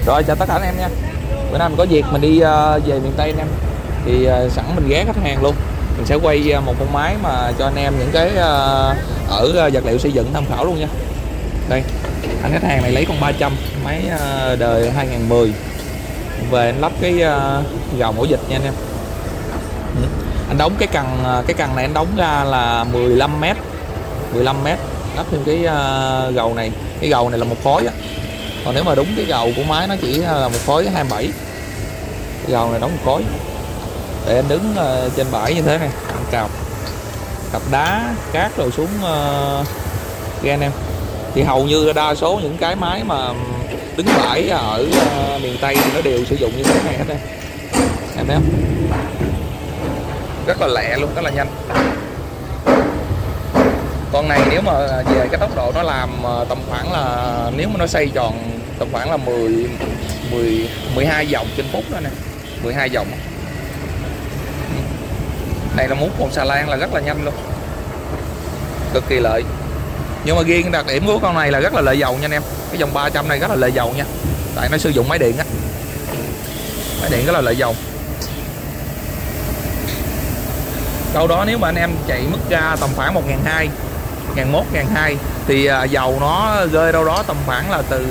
Rồi chào tất cả anh em nha. Bữa nay mình có việc mình đi về miền Tây anh em. Thì sẵn mình ghé khách hàng luôn. Mình sẽ quay một con máy mà cho anh em những cái ở vật liệu xây dựng tham khảo luôn nha. Đây, anh khách hàng này lấy con 300, máy đời 2010. Về anh lắp cái gào mổ dịch nha anh em. Anh đóng cái cần này anh đóng ra là 15 m. 15 m, lắp thêm cái gầu này. Cái gầu này là một khối á. Còn nếu mà đúng cái gầu của máy nó chỉ là một khối 27. Cái gầu này đóng một khối. Để anh đứng trên bãi như thế này, anh cặp đá cát rồi xuống ghe anh em. Thì hầu như đa số những cái máy mà đứng bãi ở miền Tây thì nó đều sử dụng như thế này hết em. Em thấy không? Rất là lẹ luôn, rất là nhanh. Con này nếu mà về cái tốc độ nó làm tầm khoảng là, nếu mà nó xoay tròn tầm khoảng là 12 vòng trên phút đó nè, 12 vòng. Này là mút một xà lan là rất là nhanh luôn, cực kỳ lợi. Nhưng mà riêng đặc điểm của con này là rất là lợi dầu nha anh em. Cái dòng 300 này rất là lợi dầu nha, tại nó sử dụng máy điện á. Máy điện rất là lợi dầu. Đâu đó nếu mà anh em chạy mức ra tầm khoảng 1.200, 1.100, 1.200 thì dầu nó rơi đâu đó tầm khoảng là từ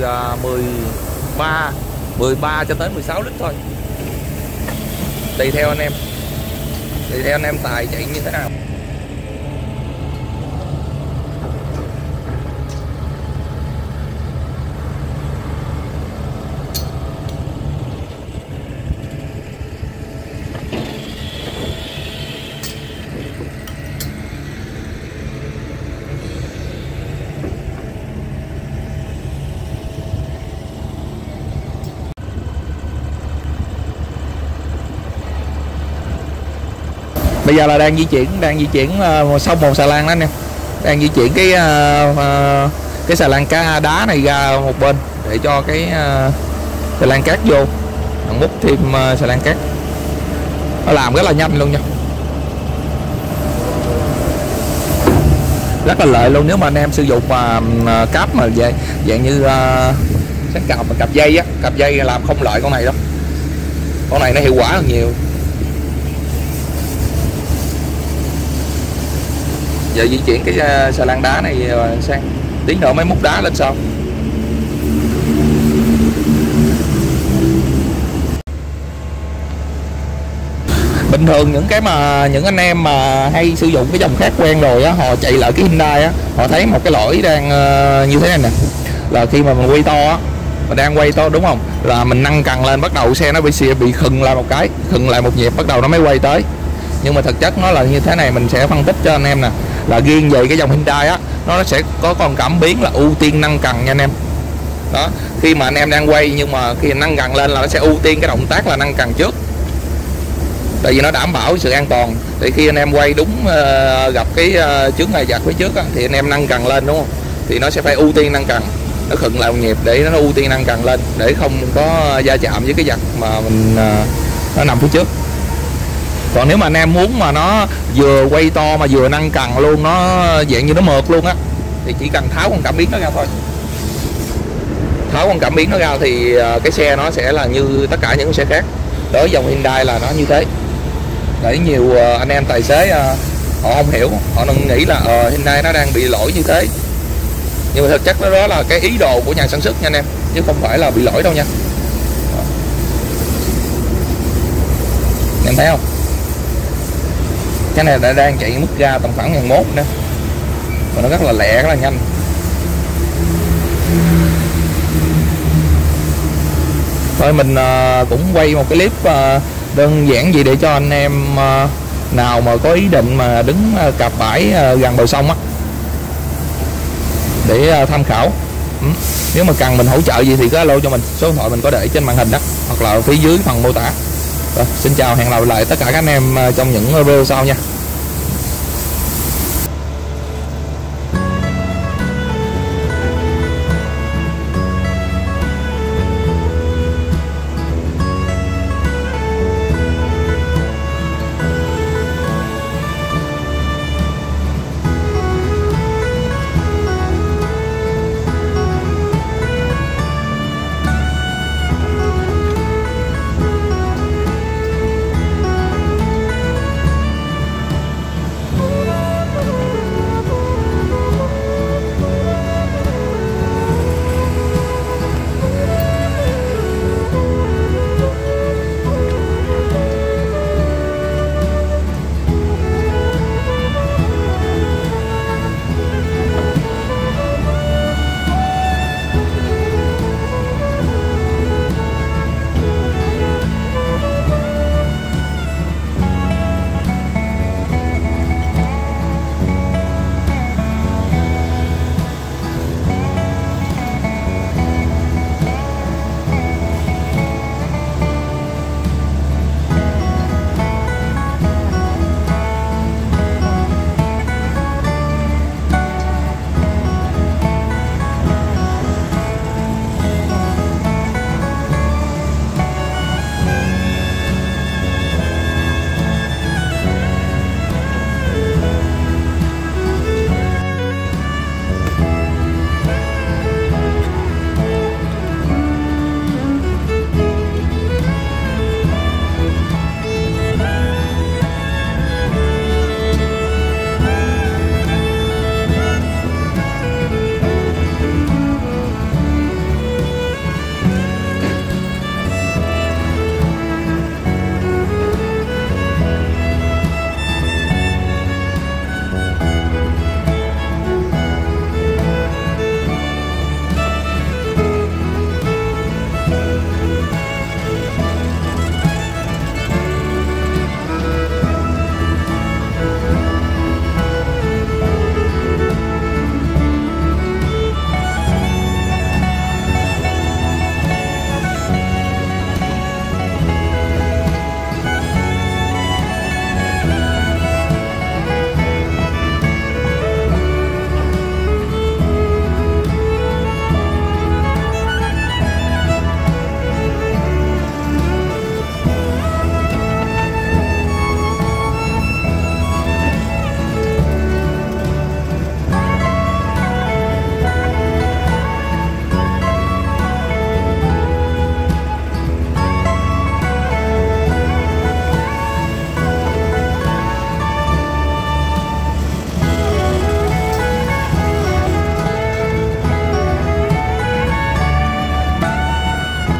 13 cho tới 16 lít thôi. Tùy theo anh em tài chạy như thế nào. Bây giờ là đang di chuyển xong một xà lan đó anh em. Đang di chuyển cái xà lan cá đá này ra một bên để cho cái xà lan cát vô, múc thêm xà lan cát. Nó làm rất là nhanh luôn nha, rất là lợi luôn. Nếu mà anh em sử dụng cáp mà dạng như sáng cặp dây á, cặp dây làm không lợi con này đâu. Con này nó hiệu quả hơn nhiều. Giờ di chuyển cái xà lan đá này sang, tí nữa mới múc đá lên sau. Bình thường những anh em mà hay sử dụng cái dòng khác quen rồi á, họ chạy lại cái Hyundai á, họ thấy một cái lỗi đang như thế này nè, là khi mà mình quay to á, mình đang quay to đúng không, là mình nâng cần lên, bắt đầu xe nó bị khựng lại một cái, khựng lại một nhịp, bắt đầu nó mới quay tới. Nhưng mà thực chất nó là như thế này, mình sẽ phân tích cho anh em nè, là riêng về cái dòng Hyundai á, nó sẽ có con cảm biến là ưu tiên nâng cần nha anh em. Đó, khi mà anh em đang quay nhưng mà khi nâng cần lên là nó sẽ ưu tiên cái động tác là nâng cần trước, tại vì nó đảm bảo sự an toàn. Thì khi anh em quay đúng gặp cái chướng ngại vật phía trước á, thì anh em nâng cần lên đúng không, thì nó sẽ phải ưu tiên nâng cần, nó khựng lại một nhịp để nó ưu tiên nâng cần lên, để không có va chạm với cái vật mà mình nó nằm phía trước. Còn nếu mà anh em muốn mà nó vừa quay to mà vừa nâng cần luôn, nó dạng như nó mượt luôn á, thì chỉ cần tháo con cảm biến nó ra thôi. Tháo con cảm biến nó ra thì cái xe nó sẽ là như tất cả những xe khác. Đối với dòng Hyundai là nó như thế. Để nhiều anh em tài xế họ không hiểu, họ nghĩ là Hyundai nó đang bị lỗi như thế. Nhưng mà thực chất đó là cái ý đồ của nhà sản xuất nha anh em, chứ không phải là bị lỗi đâu nha. Em thấy không? Cái này đã đang chạy mức ra tầm khoảng 1.100 nữa, và nó rất là lẹ, rất là nhanh. Thôi mình cũng quay một cái clip đơn giản gì để cho anh em nào mà có ý định mà đứng cặp bãi gần bờ sông á, để tham khảo. Nếu mà cần mình hỗ trợ gì thì cứ alo cho mình, số điện thoại mình có để trên màn hình đó, hoặc là phía dưới phần mô tả. Rồi, xin chào, hẹn gặp lại tất cả các anh em trong những video sau nha.